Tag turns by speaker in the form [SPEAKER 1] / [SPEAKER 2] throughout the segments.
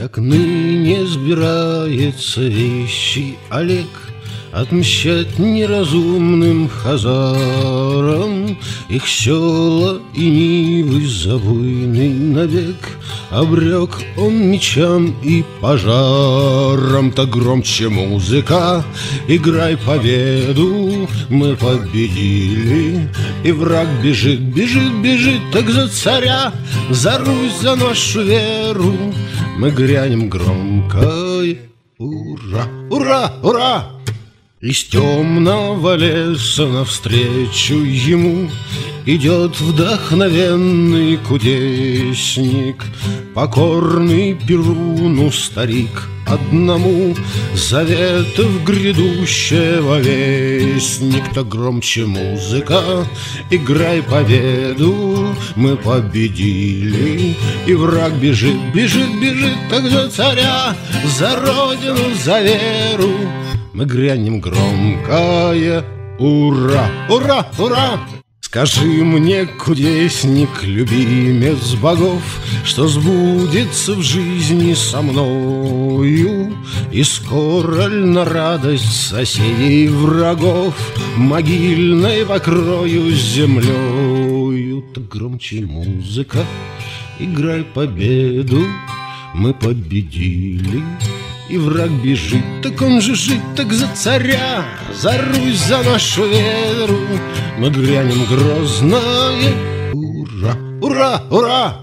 [SPEAKER 1] Как ныне сбирается вещи Олег отмщать неразумным хазарам их села и нивы забойный навек. Обрек он мечам и пожарам. Так громче музыка, играй победу, мы победили. И враг бежит, бежит, бежит, так за царя, за Русь, за нашу веру мы грянем громкое ура, ура, ура! Из темного леса навстречу ему идет вдохновенный кудесник, покорный Перуну старик одному, заветов грядущего вестник. Так громче музыка, играй победу, мы победили. И враг бежит, бежит, бежит, так за царя, за родину, за веру мы грянем громкое ура, ура, ура! Скажи мне, кудесник, любимец богов, что сбудется в жизни со мною, и скоро ль на радость соседей врагов могильной покрою землею? Так громче музыка, играй победу, мы победили. И враг бежит, так он же жит, так за царя, за Русь, за нашу веру мы грянем грозное ура, ура, ура!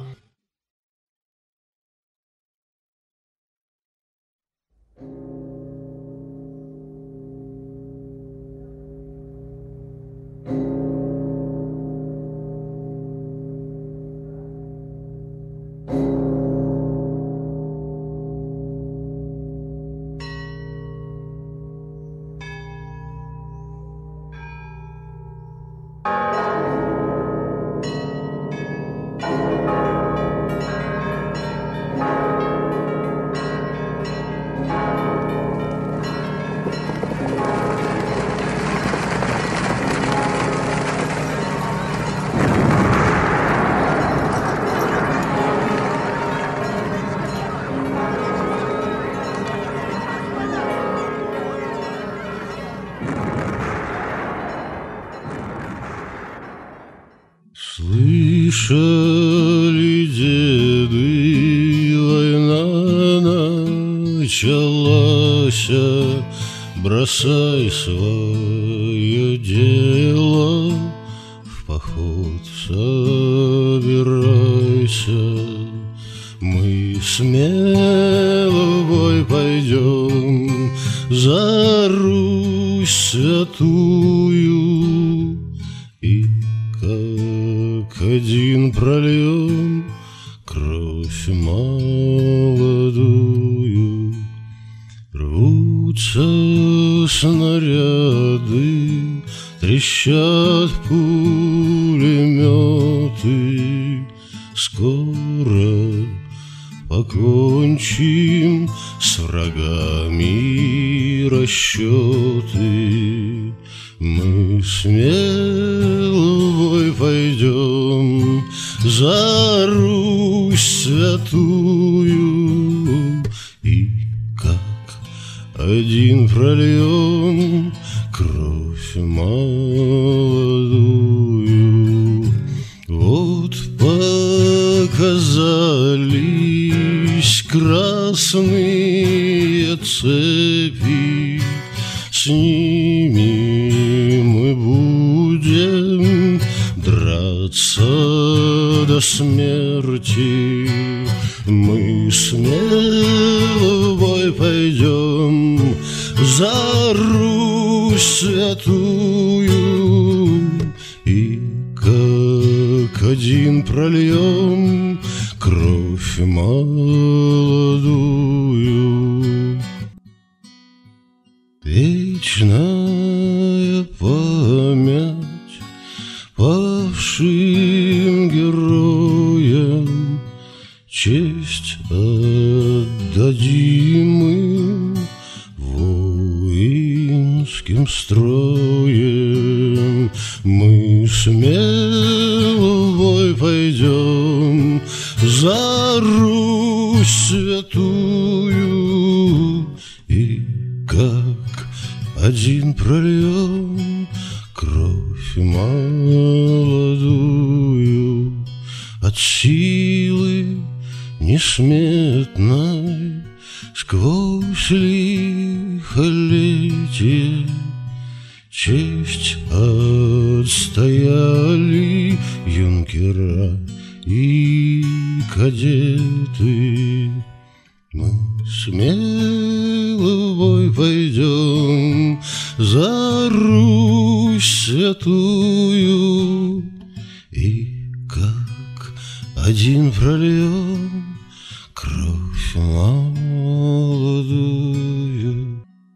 [SPEAKER 1] Слышали деды, война началась, бросай свое дело, в поход собирайся. Мы смело в бой пойдем за Русь святую, и как один прольем кровь молодую. Рвутся снаряды, трещат пулеметы. Скоро покончим с врагами расчеты. Мы смело в бой пойдем за Русь святую, и как один прольем кровь молодую. Вот показались красные цепи, с ними мы будем драться до смерти. Мы смело в бой пойдем за Русь святую, и как один прольем кровь молодую. Вечная память павшим героям, честь отдадим им воинским строем. Мы смело в бой пойдем за Русь святую, один прольем кровь молодую от силы несметной сквозь лихолетие. Честь отстояли юнкера и кадеты. Мы смело в бой пойдем за Русь святую, и как один прольем кровь молодую.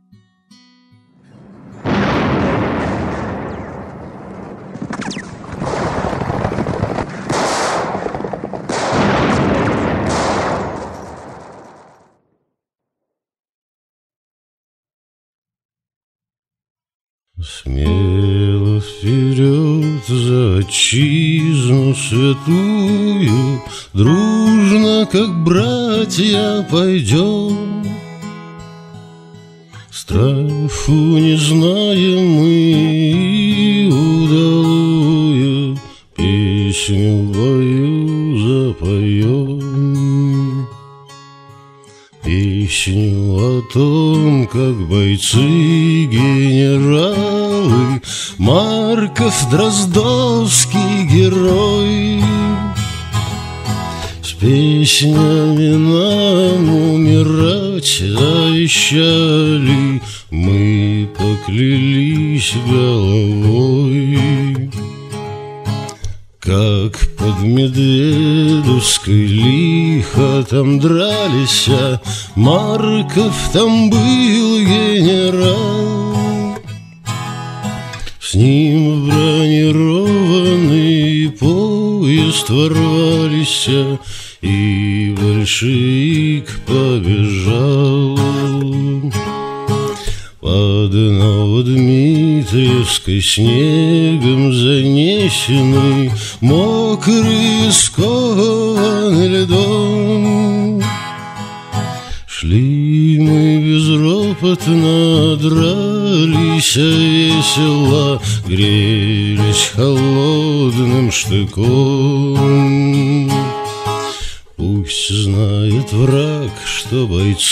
[SPEAKER 1] Смело вперед за отчизну святую, дружно, как братья, пойдем. Страху не знаем мы и удалую песню в бою запоем. Песню о том, как бойцы-генералы, Марков, Дроздовский герой, с песнями нам умирать завещали, мы поклялись головой. Как под Медведовской лихо там дрались, Марков там был генерал. С ним в бронированный поезд ворвались, и большевик побежал. Под Новодмитриевской снегом занесенный, мокрый, скованный льдом, шли мы безропотно, дрались весело, грелись холодным штыком. Пусть знает враг, что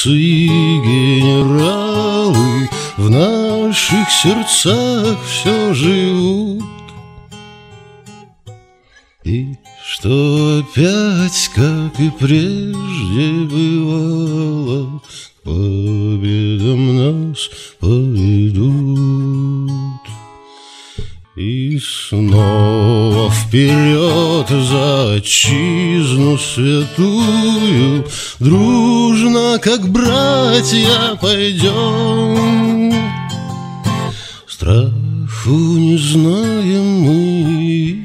[SPEAKER 1] бойцы-генералы в наших сердцах все живут, и что опять, как и прежде бывало, к победам нас поведут. И снова вперед за отчизну святую, дружно, как братья, пойдем. Страху не знаем мы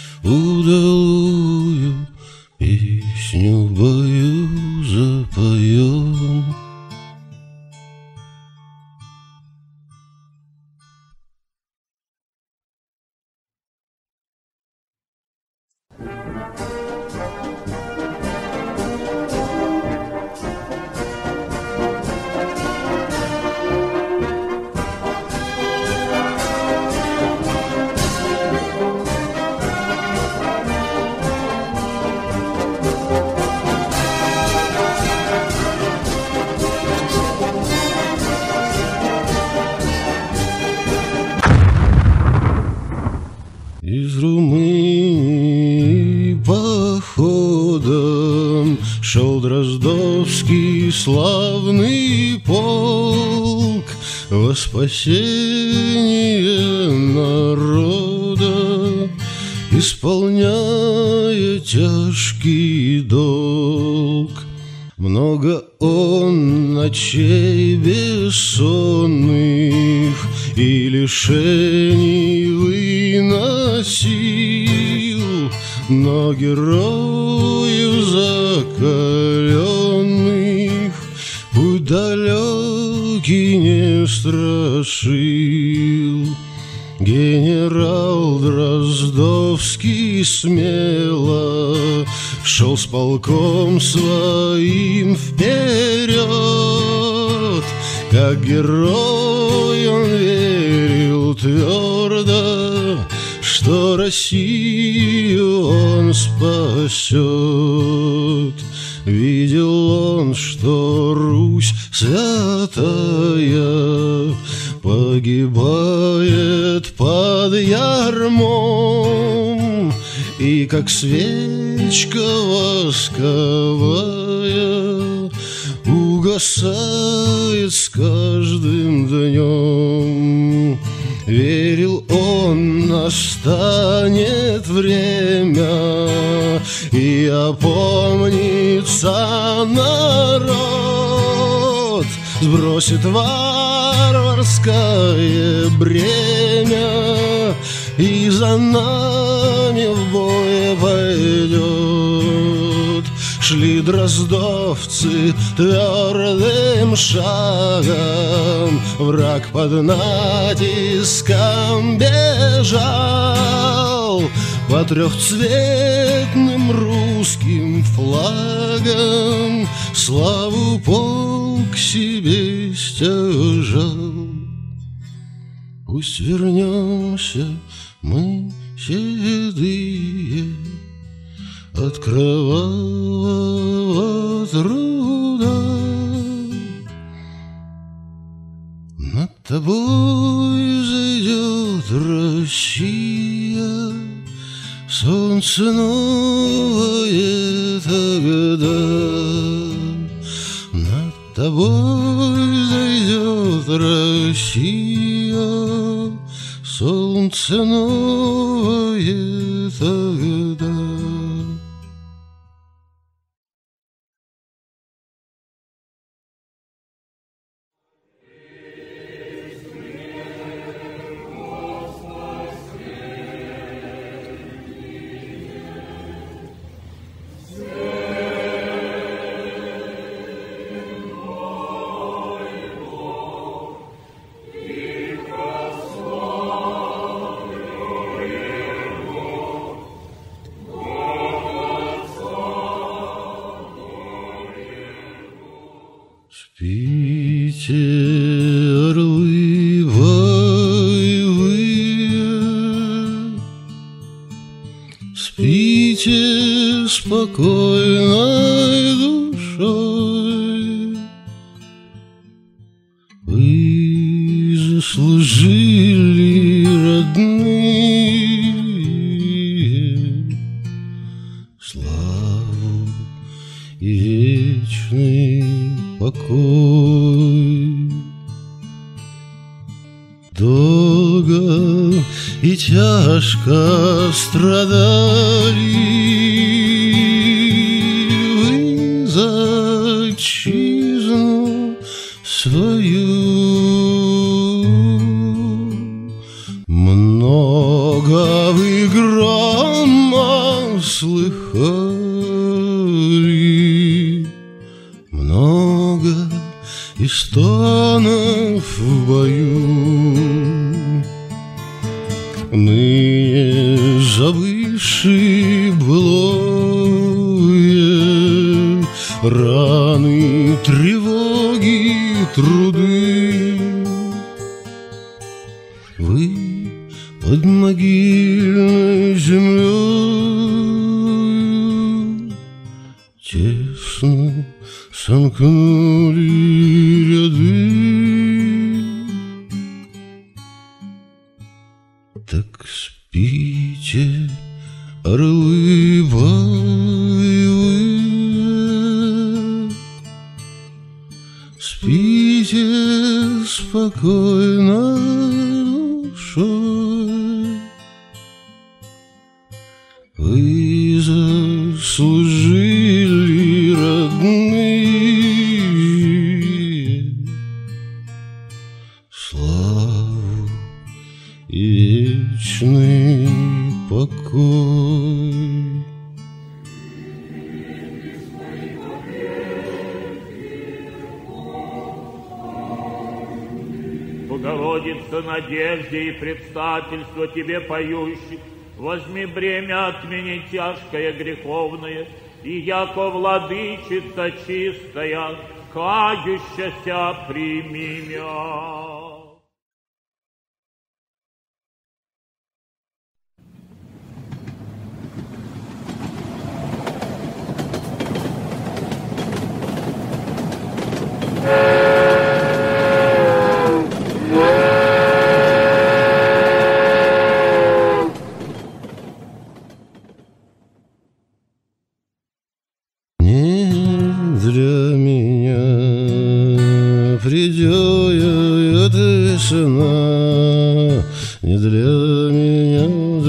[SPEAKER 1] удалую песню в бою запоем. Из Румынии походом шел Дроздовский славный полк во спасение народа, исполняя тяжкий долг. Много он ночей бессонных и лишений выносил, но героев закаленных путь далекий не страшил. Генерал Дроздовский смело шел с полком своим вперед, как герой он твердо, что Россию он спасет. Видел он, что Русь святая погибает под ярмом, и как свечка восковая угасает с каждым днем. Верил он, настанет время, и опомнится народ, сбросит варварское бремя и за нами в бой пойдет. Шли дроздовцы твердым шагом, враг под натиском бежал, по трехцветным русским флагам славу полк себе стяжал. Пусть вернемся мы седые от кровавого труда. Над тобой зайдет Россия, солнце новое тогда. Над тобой зайдет Россия, солнце новое тогда. Спите, орлы боевые, спите спокойной душой. Вы заслужили, родные, славу и вечный покой. Долго и тяжко страдали вы за отчизну свою. Много вы грома слыхали, много и стонов в бою. Ныне забывши былое, раны, тревоги, труды, вы под могильной землей тесно сомкнули ряды. Так спите, орлы боевые, спите спокойной душой. Вы заслужили, родные, славу и вечный покой.
[SPEAKER 2] Богородица, надежде и предстательство тебе поющих, возьми бремя от меня тяжкое греховное, и яко владычица чистая, кающаяся прими меня.
[SPEAKER 1] не для меня,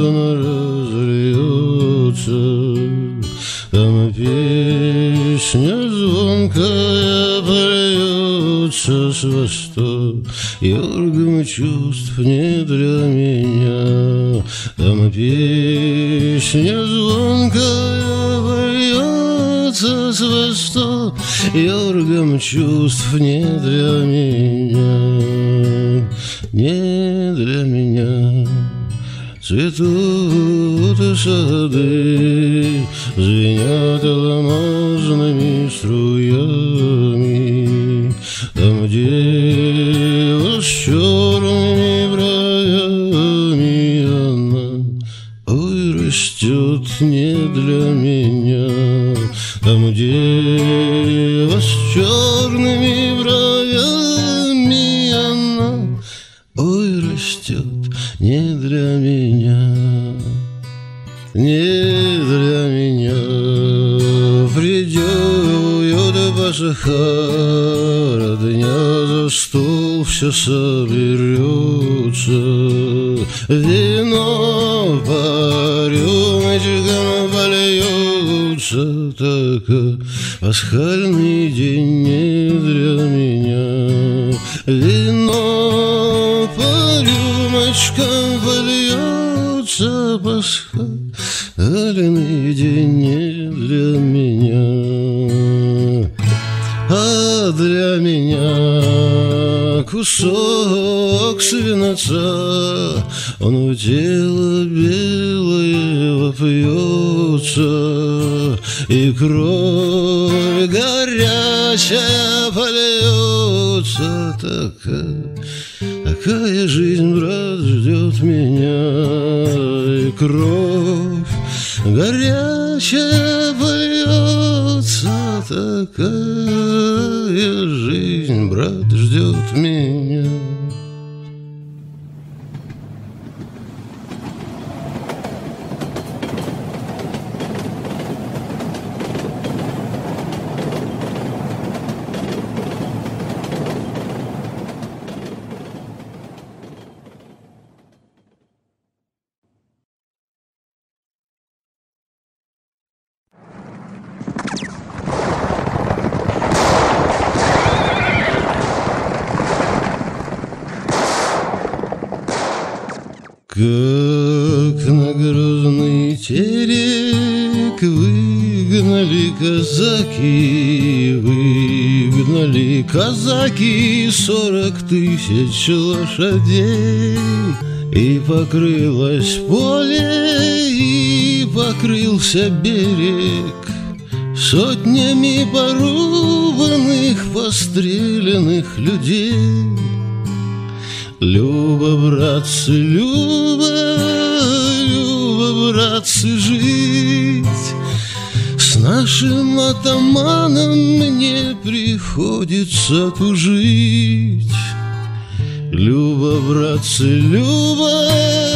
[SPEAKER 1] он разольется. Там песня звонкая польется с восторгом чувств не для меня. Там песня звонкая польется с восторгом чувств не для меня, не для меня. Цветут сады, звенят алмазными струями. Там дева с черными бровями, она, ой, растет не для меня. Там дева с черными бровями, она, ой, растет не для меня, не для меня. Придет Пасха, дня за стол все соберется, вино по рюмочкам польется. Так пасхальный день не для меня, вино по рюмочкам польется. Пасхальный день не для меня, а для меня кусок свинца, он в тело белое вопьется, и кровь горячая польется. Такая жизнь, брат, ждет меня, и кровь горячая польется. Такая жизнь, брат, ждет меня. Как на грозный терек выгнали казаки 40 000 лошадей, и покрылось поле, и покрылся берег сотнями порубанных, постреленных людей. Любо, братцы, любо, братцы, жить с нашим атаманом мне приходится тужить. Любо, братцы, любо,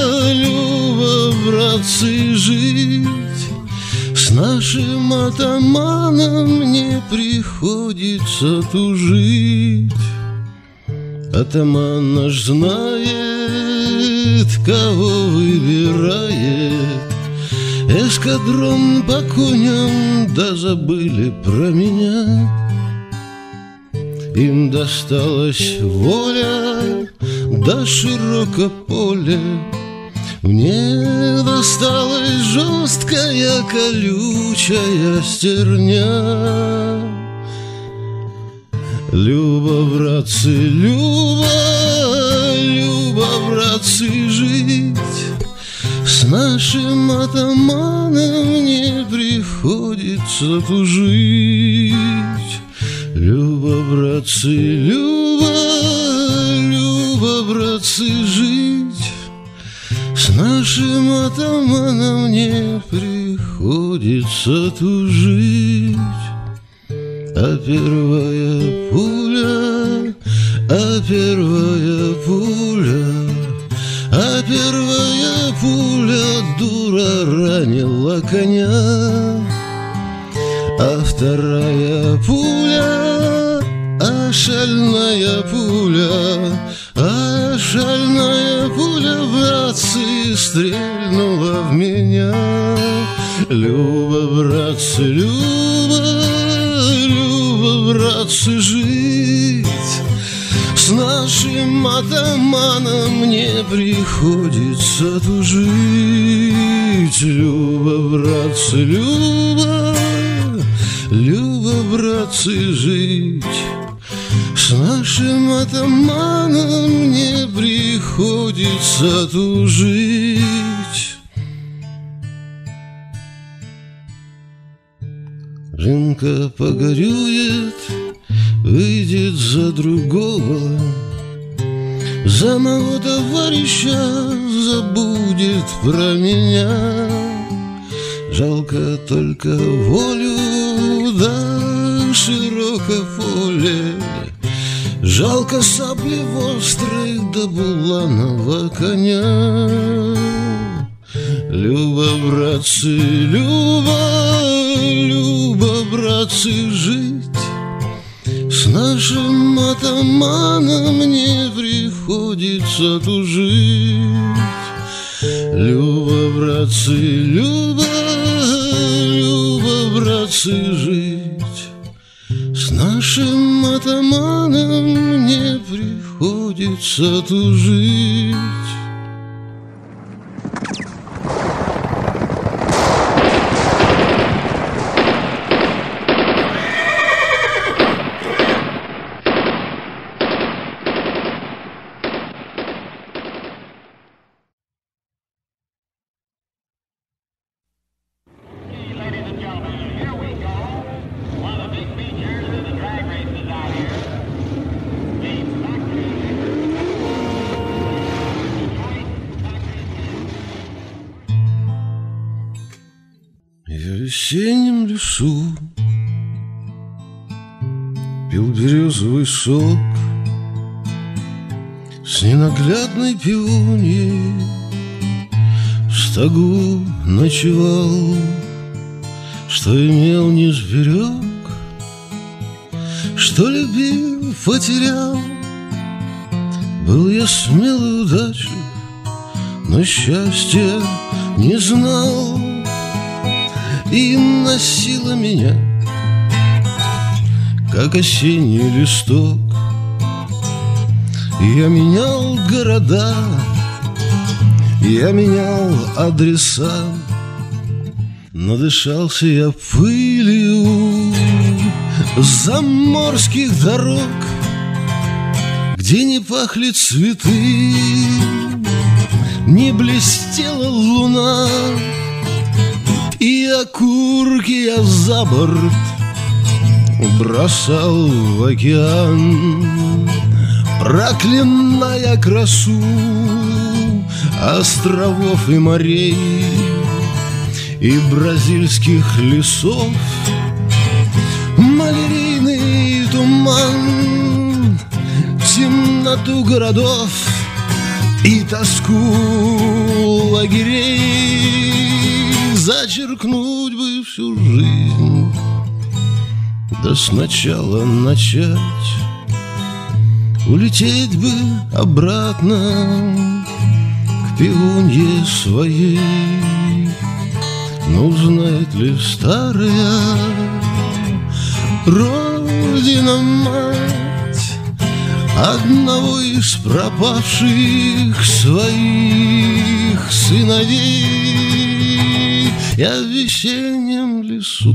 [SPEAKER 1] братцы, жить с нашим атаманом мне приходится тужить. Атаман наш знает, кого выбирает. Эскадрон по коням, да забыли про меня. Им досталась воля, да широко поле. Мне досталась жесткая колючая стерня. Любо, братцы, любо, братцы, жить с нашим атаманом мне приходится тужить. Любо, братцы, любо, братцы, жить с нашим атаманом мне приходится тужить. А первая пуля, а первая пуля, а первая пуля дура ранила коня. А вторая пуля, а шальная пуля, а шальная пуля, братцы, стрельнула в меня. Люба, братцы, Люба, Люба, братцы, жить с нашим атаманом мне приходится тужить. Люба, братцы, Люба, Люба, братцы, жить с нашим атаманом мне приходится тужить. Рынка погорюет, выйдет за другого, за моего товарища забудет про меня. Жалко только волю да широкое поле, жалко сабли острых да буланого коня. Люба, братцы, Люба, Люба, братцы, жить с нашим атаманом мне приходится тужить. Люба, братцы, Люба, Люба, братцы, жить с нашим атаманом мне приходится тужить. В весеннем лесу пил березовый сок с ненаглядной пионией, в стогу ночевал, что имел не сберег, что любил, потерял. Был я смелый, удачлив, но счастья не знал, и носила меня, как осенний листок. Я менял города, я менял адреса, надышался я пылью заморских дорог, где не пахли цветы, не блестела луна, и окурки я за борт бросал в океан, проклиная красу островов и морей, и бразильских лесов, малярийный туман, темноту городов и тоску лагерей. Зачеркнуть бы всю жизнь, да сначала начать, улететь бы обратно к пивунье своей. Ну, знает ли старая Родина-мать одного из пропавших своих сыновей? Я в весеннем лесу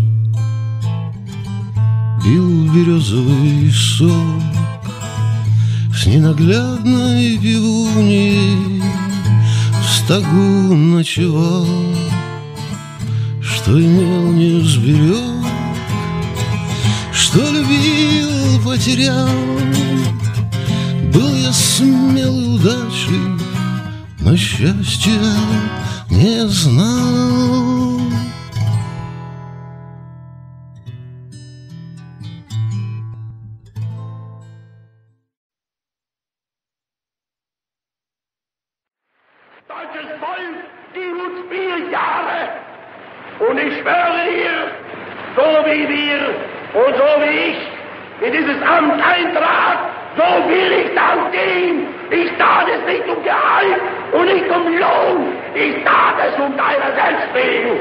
[SPEAKER 1] пил березовый сок с ненаглядной пивуньей, в стогу ночевал, что имел не сберег, что любил, потерял. Был я смелый, удачлив, но счастья не знал.
[SPEAKER 3] Deutsches Volk, die uns 4 Jahre, und ich schwöre dir, so wie wir und so wie ich in dieses Amt eintrat, so will ich dann gehen. Ich tat es nicht um Gehalt und nicht um Lohn. Ich tat es um deiner selbst wegen.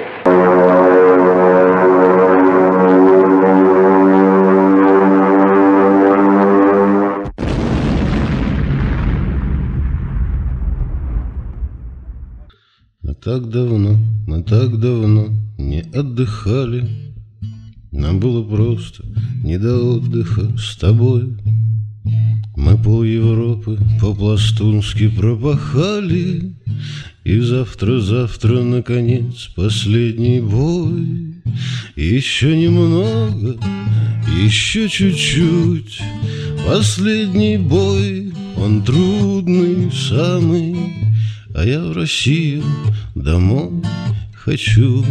[SPEAKER 1] Мы так давно не отдыхали. Нам было просто не до отдыха с тобой. Мы пол Европы по-пластунски пропахали. И завтра, наконец, последний бой. Еще немного, еще чуть-чуть. Последний бой, он трудный самый. А я в Россию домой хочу.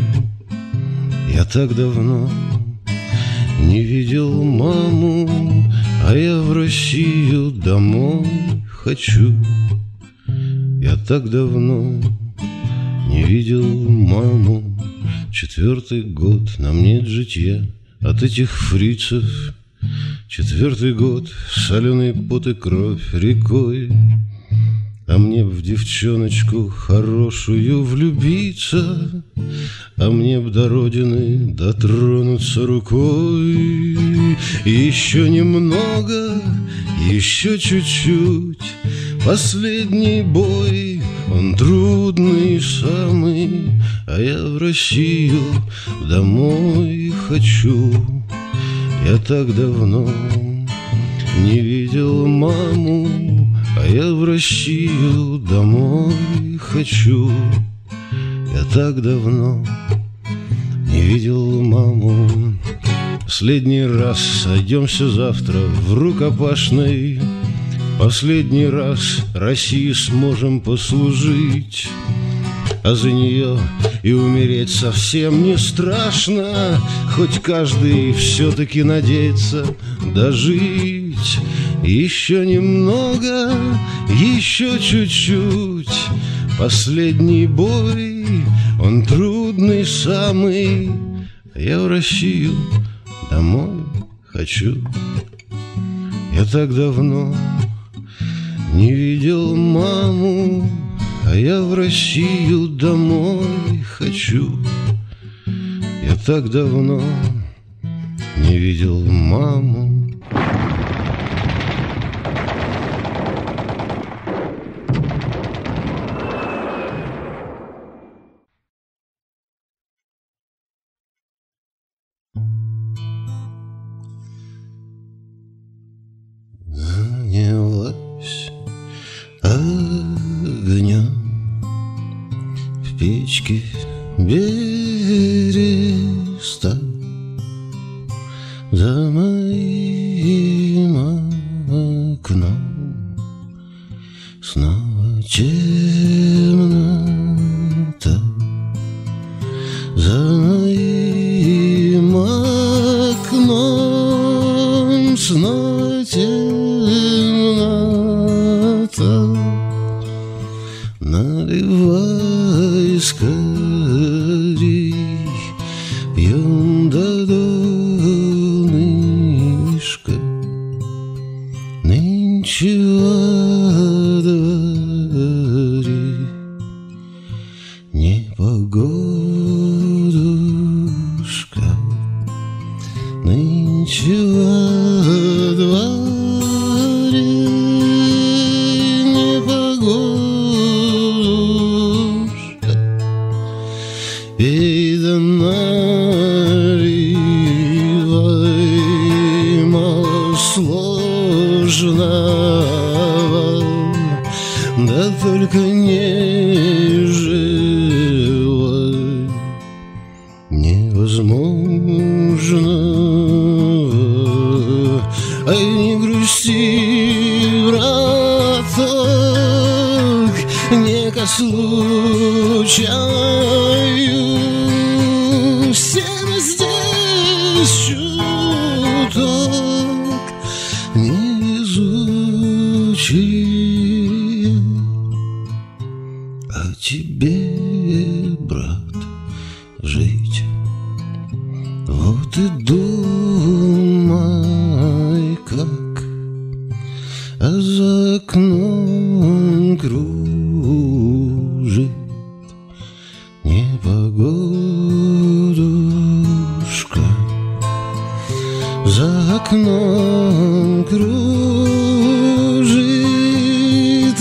[SPEAKER 1] Я так давно не видел маму, а я в Россию домой хочу. Я так давно не видел маму. 4-й год нам нет житья от этих фрицев. 4-й год соленый пот и кровь рекой. А мне б в девчоночку хорошую влюбиться, а мне б до родины дотронуться рукой. Еще немного, еще чуть-чуть. Последний бой, он трудный самый. А я в Россию домой хочу. Я так давно не видел маму, а я в Россию домой хочу. Я так давно не видел маму. Последний раз сойдемся завтра в рукопашной. Последний раз России сможем послужить. А за нее и умереть совсем не страшно. Хоть каждый все-таки надеется дожить. Еще немного, еще чуть-чуть. Последний бой, он трудный самый. Я в Россию домой хочу. Я так давно не видел маму, а я в Россию домой хочу. Я так давно не видел маму. Занялась огнем в печке береста. За моим окном снова темнота. За моим окном снова темнота. Наливай скорей, пьем до донышка. Нынче во дворе непогодушка. Нынче во дворе непогодушка. Пей да наливай, мало сложного, да только не желай невозможного. Ай, не грусти, браток, не ко случаю. Все мы здесь чуток невезучие. А тебе, брат, жить. Вот и думай, как, а за окном окном кружит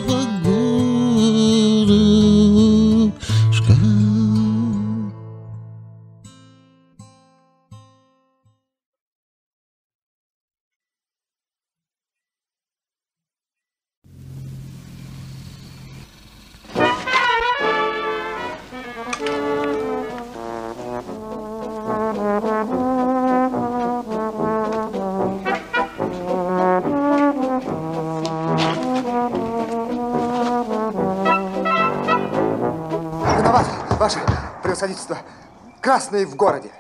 [SPEAKER 1] непогодушка.
[SPEAKER 4] Ваше превосходительство, красные в городе.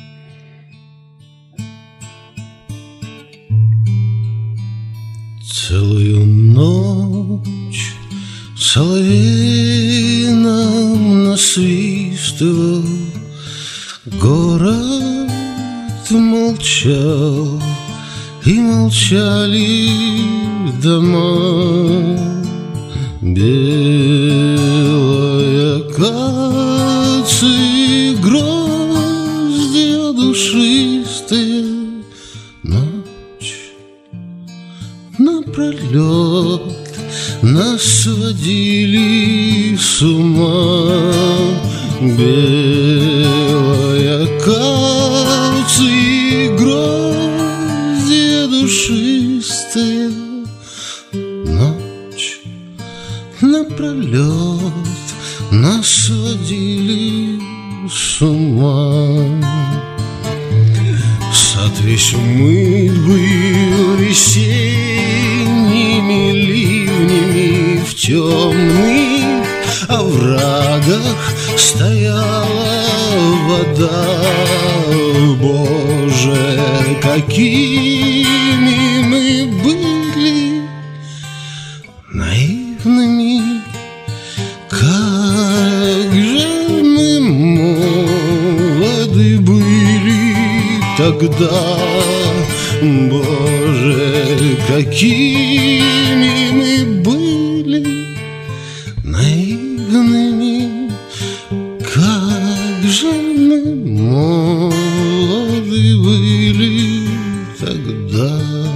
[SPEAKER 1] Целую ночь соловей нам насвистывал, город молчал, и молчали дома. Белая акации, гроздья душистые, ночь напролет нас сводили с ума. Белая акации, гроздья душистые, ночь напролет нас сводили с ума. Сад весь умыт был весенними ливнями, в темных оврагах стояла вода. Боже, какими мы были наивными, как же мы молоды были тогда. Боже, какими мы были наивными, как же мы молоды были тогда.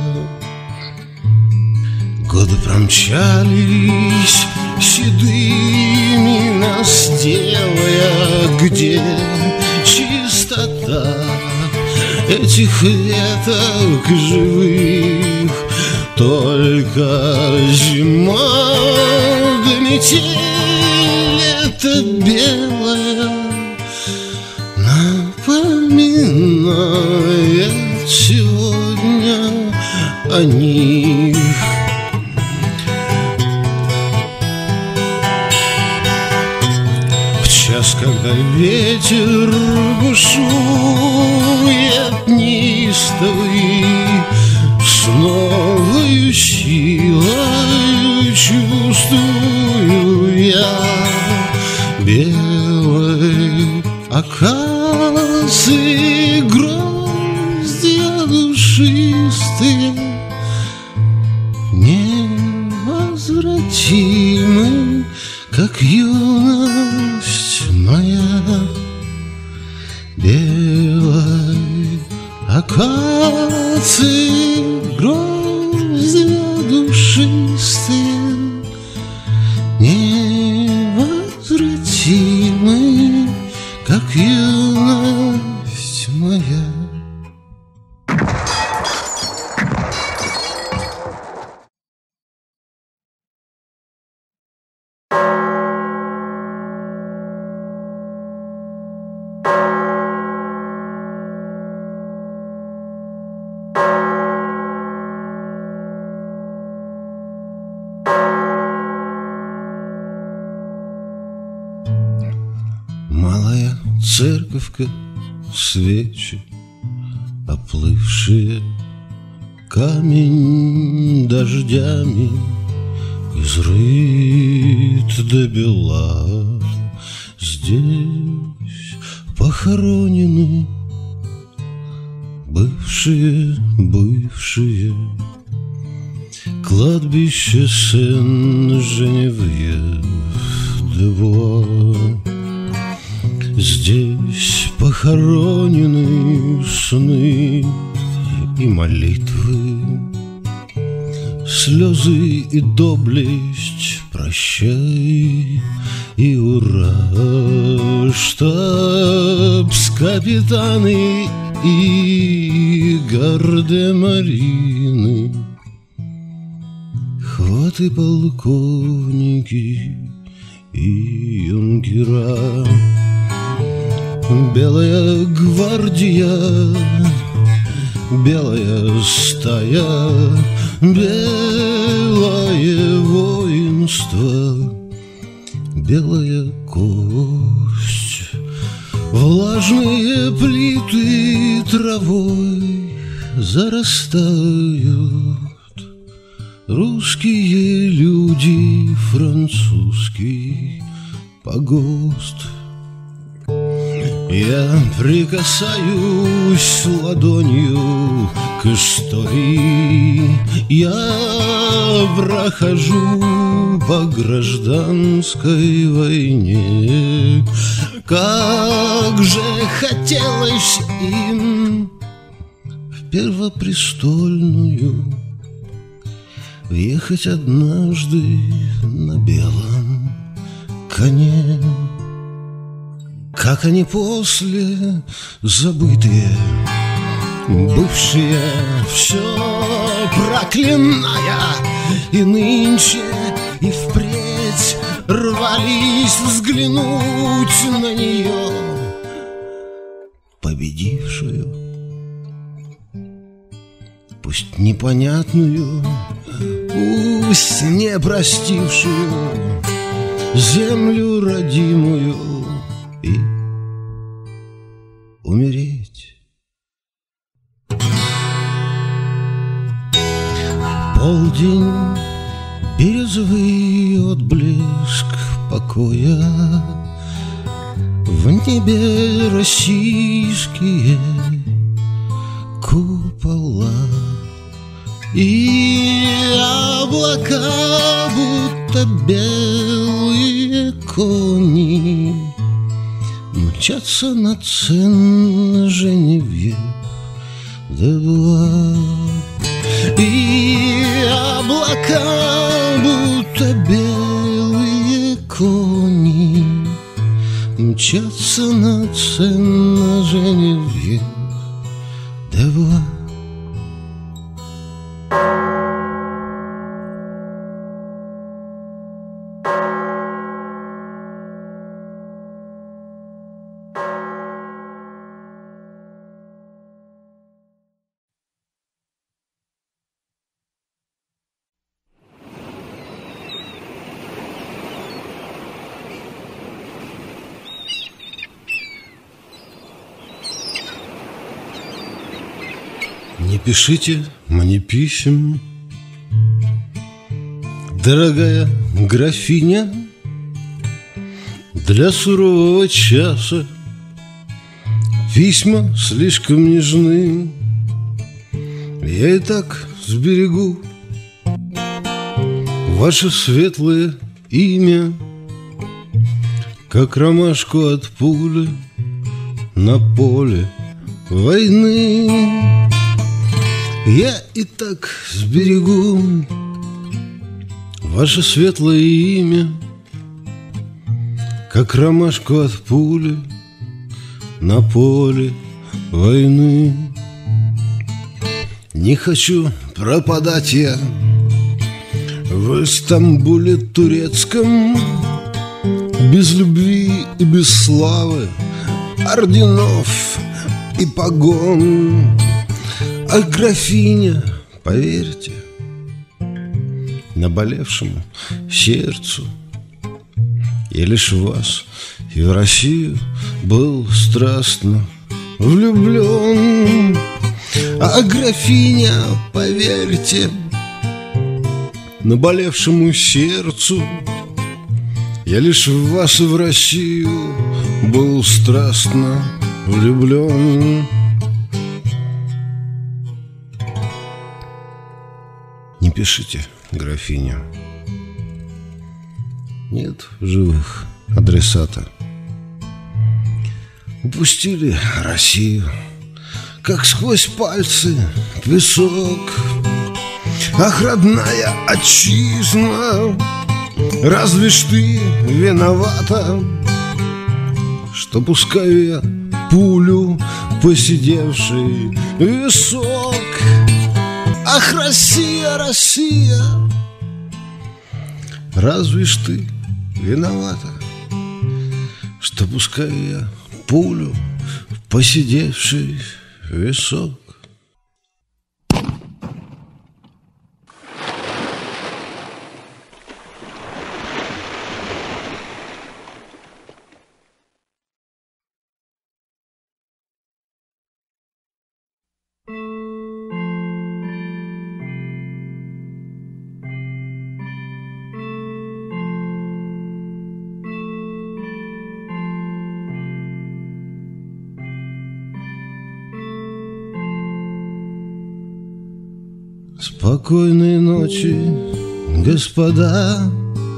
[SPEAKER 1] Годы промчались седыми нас делая, где чистота этих веток живых. Только зима да метель эта белая напоминает сегодня о них. В час, когда ветер бушует неистовый, с новою силой чувствую я белые акации, гроздья душистые, невозвратимы, как юность моя. Белой акации, гроздья душистые, невозвратимы, как юность моя. Малая церковка, свечи оплывшие, камень дождями изрыт до бела. Здесь похоронены бывшие кладбище Сен-Женевьев-де-Буа. Здесь похоронены сны и молитвы, слезы и доблесть, прощай и ура, штабс-капитаны и гардемарины, хваты полковники и юнкера, белая гвардия, белая стая, белое воинство, белая кость, влажные плиты травой зарастают, русские люди, французский погост. Я прикасаюсь ладонью к истории, я прохожу по гражданской войне. Как же хотелось им в Первопрестольную въехать однажды на белом коне. Как они после забытые, бывшие, все проклиная, и нынче, и впредь рвались взглянуть на нее, победившую, пусть непонятную, пусть не простившую землю родимую, и умереть. Полдень, березовый отблеск покоя, в небе российские купола, и облака, будто белые кони, мчатся над Сен-Женевьев-де-Буа. И облака, будто белые кони, мчатся над Сен-Женевьев-де-Буа. Не пишите мне писем, дорогая графиня, для сурового часа. Письма слишком нежны, я и так сберегу ваше светлое имя, как ромашку от пули на поле войны. Я и так сберегу ваше светлое имя, как ромашку от пули на поле войны. Не хочу пропадать я в Стамбуле турецком, без любви и без славы, орденов и погон. А графиня, поверьте, наболевшему сердцу, я лишь в вас и в Россию был страстно влюблен. А графиня, поверьте, наболевшему сердцу, я лишь в вас и в Россию был страстно влюблен. Не пишите, графиня, нет в живых адресата. Упустили Россию, как сквозь пальцы песок. Ах, родная отчизна, разве ж ты виновата, что пускаю я пулю посидевший висок? Ах, Россия, Россия, разве ж ты виновата, что пускаю я пулю посидевший висок? Спокойной ночи, господа,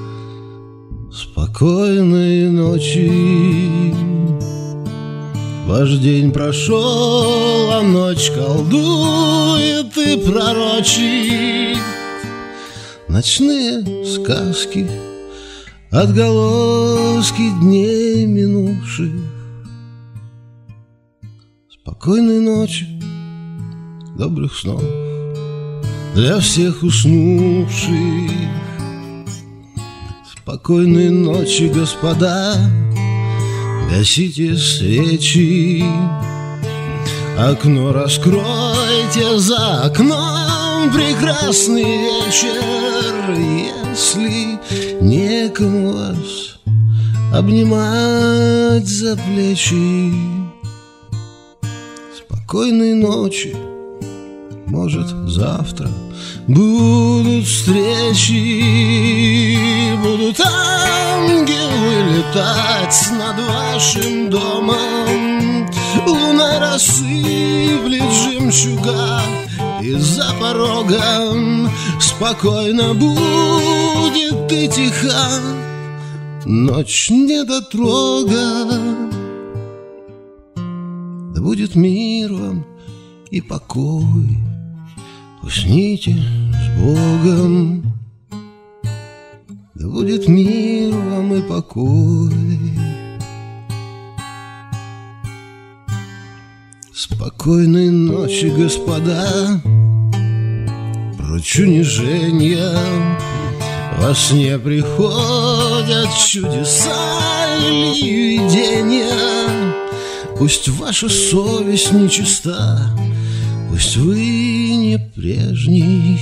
[SPEAKER 1] спокойной ночи. Ваш день прошел, а ночь колдует и пророчит ночные сказки, отголоски дней минувших. Спокойной ночи, добрых снов для всех уснувших. Спокойной ночи, господа, гасите свечи, окно раскройте, за окном прекрасный вечер. Если некому вас обнимать за плечи, спокойной ночи, может, завтра будут встречи, будут ангелы летать над вашим домом, луна рассыплет жемчуга, и за порогом спокойно будет и тиха ночь недотрога. Да будет мир вам и покой, усните с Богом. Да будет мир вам и покой. Спокойной ночи, господа, прочь униженья. Во сне приходят чудеса или видения. Пусть ваша совесть нечиста, пусть вы не прежний,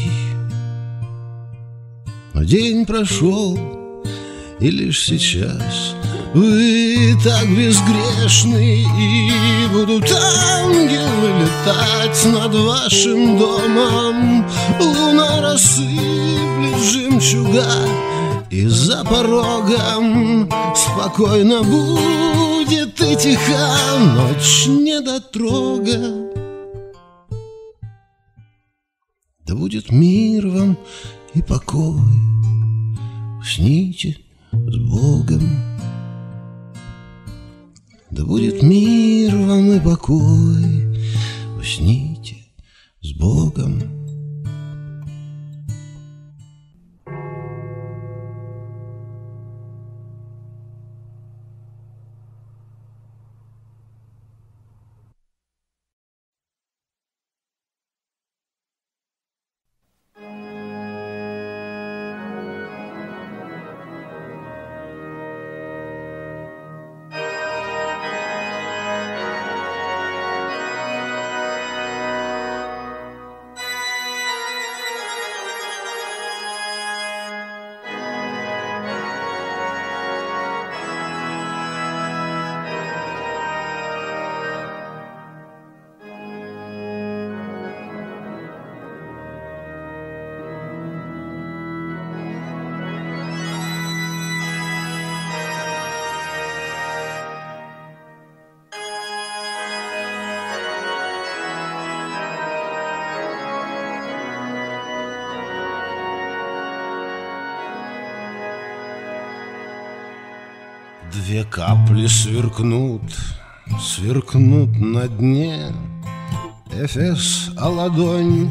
[SPEAKER 1] но день прошел, и лишь сейчас вы так безгрешны, и будут ангелы летать над вашим домом, луна рассыплет жемчуга, и за порогом спокойно будет и тиха ночь недотрога. Да будет мир вам и покой, усните с Богом. Да будет мир вам и покой, усните с Богом. Две капли сверкнут, сверкнут на дне, Эфес, а ладонь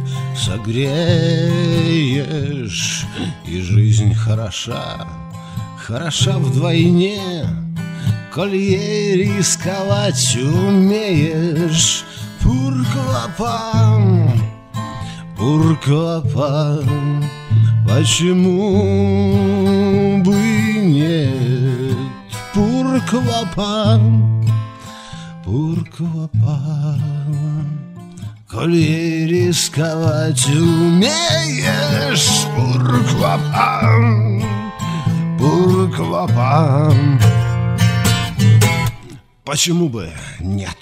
[SPEAKER 1] согреешь, и жизнь хороша, хороша вдвойне, коль ей рисковать умеешь. Пуркуапа, пуркуапа, почему бы нет? Пуркуапа, пуркуапа, коль ей рисковать умеешь. Пуркуапа, пуркуапа, почему бы нет?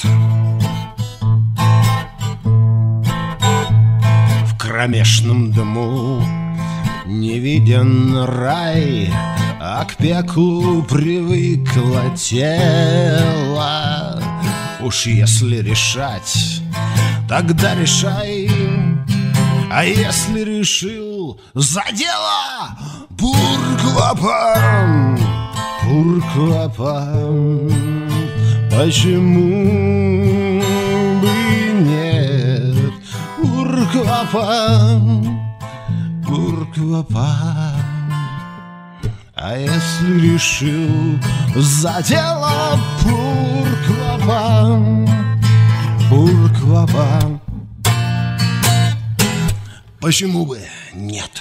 [SPEAKER 1] В кромешном дыму не виден рай, а к пеклу привыкло тело. Уж если решать, тогда решай, а если решил, за дело. Пуркуапа, пуркуапа, почему бы нет? Пуркуапа, пуркуапа, а если решил, за дело. Пуркуапа, пуркуапа, почему бы нет?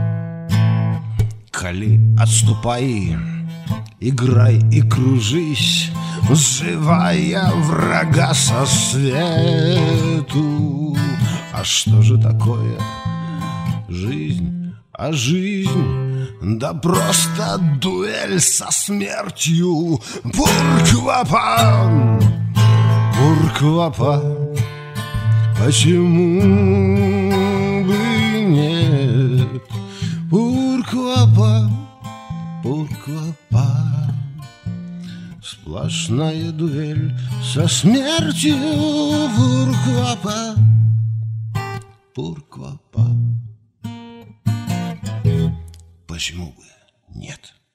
[SPEAKER 1] Коли отступай, играй и кружись, сживая врага со свету. А что же такое жизнь? А жизнь, да просто дуэль со смертью. Пуркуапа, пуркуапа, почему бы нет? Пуркуапа, пуркуапа, сплошная дуэль со смертью. Пуркуапа, пуркуапа, почему бы нет?